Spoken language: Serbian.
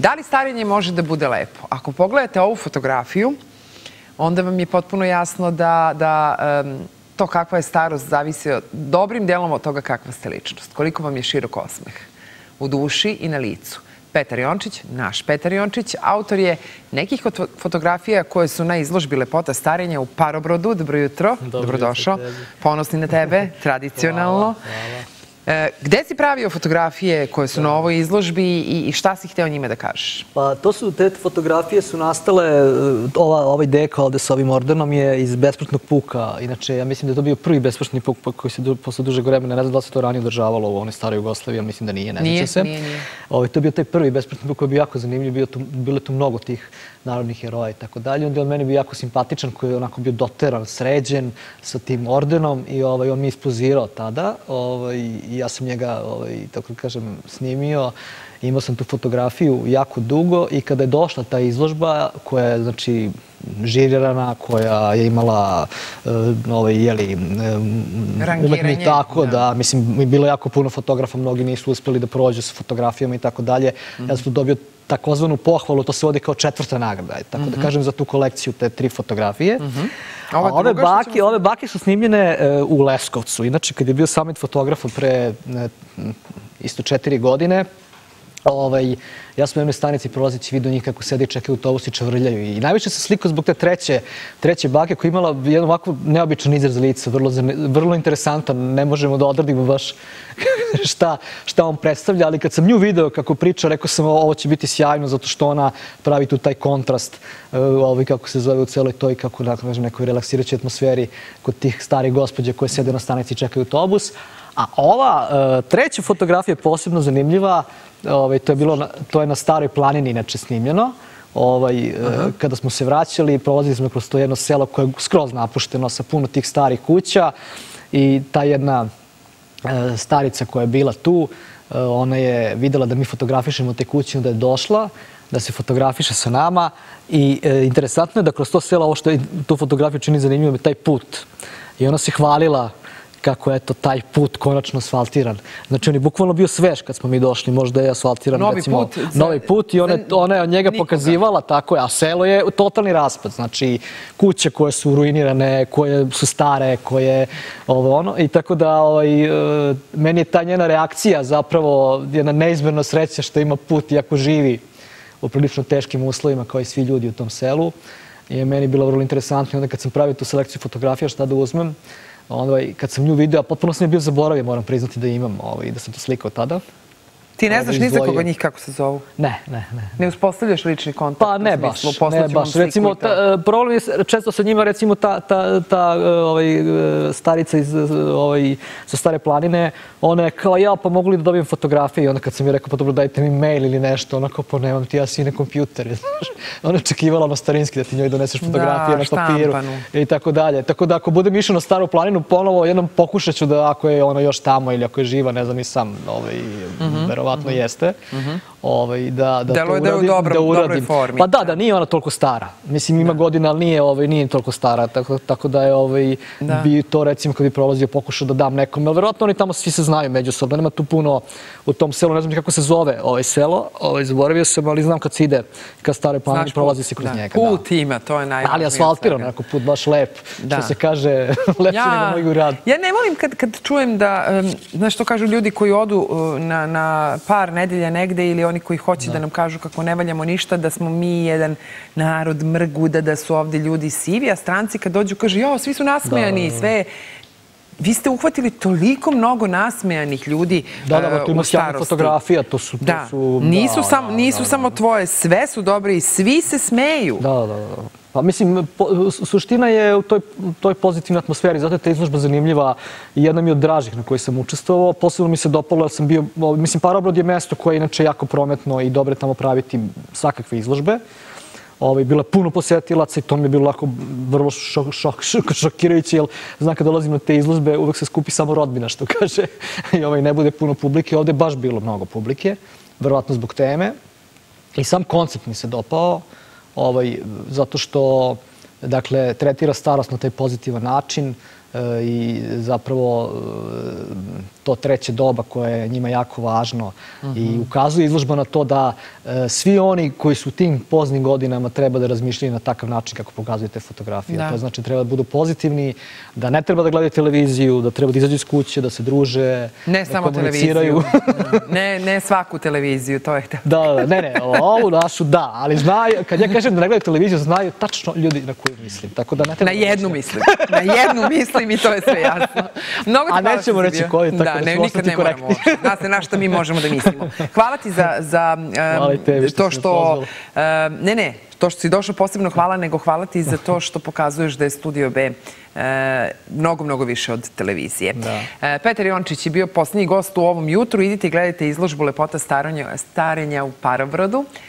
Da li starenje može da bude lepo? Ako pogledate ovu fotografiju, onda vam je potpuno jasno da to kakva je starost zavisi dobrim delom od toga kakva ste ličnost. Koliko vam je širok osmeh u duši i na licu. Petar Jončić, naš Petar Jončić, autor je nekih od fotografija koje su na izložbi Lepota starenja u Parobrodu. Dobro jutro, dobrodošao. Ponosni na tebe, tradicionalno. Gde si pravio fotografije koje su na ovoj izložbi i šta si hteo njime da kažeš? Pa te fotografije su nastale, ovaj deko ovde sa ovim ordenom je iz besmrtnog puka. Inače, ja mislim da je to bio prvi besmrtni puk koji se posle dužeg vremena, ne znam da li se to ranije održavalo u onoj staroj Jugoslaviji, ali mislim da nije, ne znam se. Nije. To je bio taj prvi besmrtni puk koji je bio jako zanimljiv, bilo tu mnogo tih narodnih heroja i tako dalje. Onda je on meni bio jako simpatičan, koji je onako bio doteran, sređen sa tim ordenom i on mi je ispozirao tada i ja sam njega, tako da kažem, snimio. Imao sam tu fotografiju jako dugo i kada je došla ta izložba koja je, znači, žirirana, koja je imala umetnik tako da, mislim, bilo jako puno fotografa, mnogi nisu uspeli da prođu sa fotografijama i tako dalje. Ja sam tu dobio takozvanu pohvalu, to se vodi kao 4. nagrada, tako da kažem, za tu kolekciju te 3 fotografije. Ove bake su snimljene u Leskovcu. Inače, kad je bio summit fotografa pre isto 4 godine, ja sam u jednoj stanici prolazeći vidio njih kako sede i čekaju autobus i čavrljaju. I najviše se slikao zbog te treće bake koja je imala jedan ovako neobičan izraz lica, vrlo interesantan. Ne možemo da odradimo baš šta on predstavlja, ali kad sam nju video kako priča, rekao sam ovo će biti sjajno zato što ona pravi tu taj kontrast, kako se zove u celoj toj, kako da kažem, nekoj relaksirajućoj atmosferi kod tih starih gospođa koje sede na stanici i čekaju autobus. A ova treća fotografija je posebno zanimljiva. To je na Staroj planini inače snimljeno. Kada smo se vraćali, prolazili smo kroz to jedno selo koje je skroz napušteno sa puno tih starih kuća i ta jedna starica koja je bila tu, ona je videla da mi fotografišemo te kuće, onda je došla da se fotografiše sa nama i interesantno je da kroz to selo, ovo što je tu fotografiju čini zanimljivo, je taj put. I ona se hvalila kako je taj put konačno asfaltiran. Znači, on je bukvalno bio svež kad smo mi došli, možda je asfaltiran, recimo, novi put i ona je od njega pokazivala, tako je, a selo je totalni raspad. Znači, kuće koje su ruinirane, koje su stare, koje i tako da meni je ta njena reakcija zapravo jedna neizmerna sreća što ima put iako živi u prilično teškim uslovima kao i svi ljudi u tom selu. I meni je bilo vrlo interesantno. Onda kad sam pravio tu selekciju fotografija šta da uzmem, kad sam nju video, a potpuno sam je bio zaboravio, moram priznati da imam i da sam to slikao tada. Ti ne znaš ni za koga njih kako se zovu? Ne. Ne uspostavljaš lični kontakt? Pa ne baš. Recimo, problem je često sa njima, recimo, ta starica sa Stare planine, ona je kao ja, pa mogu li da dobijem fotografije? I onda kad sam joj rekao, pa dobro, dajte mi mail ili nešto, ona kao, pa nemam ti, ja si i na kompjuter. Ona očekivala ono starinski da ti njoj doneseš fotografije na papiru i tako dalje. Tako da ako budem išao na Staru planinu, ponovo jednom pokušat ću da ako je ona još tamo ili ako je živa, ne znam, nisam, verovatno jeste, da to uradim. Pa da, nije ona toliko stara. Mislim, ima godina, ali nije toliko stara. Tako da bi to, recimo, kad bi prolazio, pokušao da dam nekom. Ali verovatno oni tamo svi se znaju međusobno. Nema tu puno u tom selu. Ne znam kako se zove selo. Zaboravio sam, ali znam kad se ide ka Staroj planini, prolazi se kroz njega. Put ima, to je najvažnije. Ali asfaltiran, onako put baš lep. Što se kaže, lepši nego moj grad. Ja ne volim kad čujem da, znaš što kažu ljudi koji odu na par nedelja negde ili oni koji hoće da nam kažu kako ne valjamo ništa, da smo mi jedan narod mrguda, da su ovde ljudi sivi, a stranci kad dođu kažu, jo, svi su nasmejani, sve. Vi ste uhvatili toliko mnogo nasmejanih ljudi u starosti. Tu ima sjajna fotografija, to su... Nisu samo tvoje, sve su dobre i svi se smeju. Da. Pa mislim, suština je u toj pozitivnoj atmosferi, zato je ta izložba zanimljiva i jedna mi od dražih na kojoj sam učestvovao. Posebno mi se dopalo, jer sam bio, mislim, Parobrod je mesto koje je inače jako prometno i dobro je tamo praviti svakakve izložbe. Bilo je puno posjetilaca i to mi je bilo lako vrlo šokirajuće, jer znam kad dolazim na te izložbe uvek se skupi samo rodbina, što kaže, i ne bude puno publike. Ovde je baš bilo mnogo publike, verovatno zbog teme. I sam koncept mi se dopao, zato što, dakle, tretira starost na taj pozitivan način, i zapravo to treće doba koje je njima jako važno i ukazuje izložba na to da svi oni koji su u tim poznim godinama treba da razmišljaju na takav način kako pokazuju te fotografije. To znači treba da budu pozitivni, da ne treba da gledaju televiziju, da treba da izađu iz kuće, da se druže, ne samo televiziju. Ne svaku televiziju, to je htio. Da, ne, ovu našu da, ali znaju, kad ja kažem da ne gledaju televiziju, znaju tačno ljudi na koju mislim. Na jednu mislim. Na jednu mislim i to je sve jasno. A nećemo reći koju, tako da ćemo ostati korektni. Zna se na što mi možemo da mislimo. Hvala ti za to što... Ne, to što si došao posebno hvala, nego hvala ti za to što pokazuješ da je Studio B mnogo više od televizije. Petar Jončić je bio posljednji gost u ovom jutru. Idite i gledajte izložbu Lepota starenja u Paravrodu.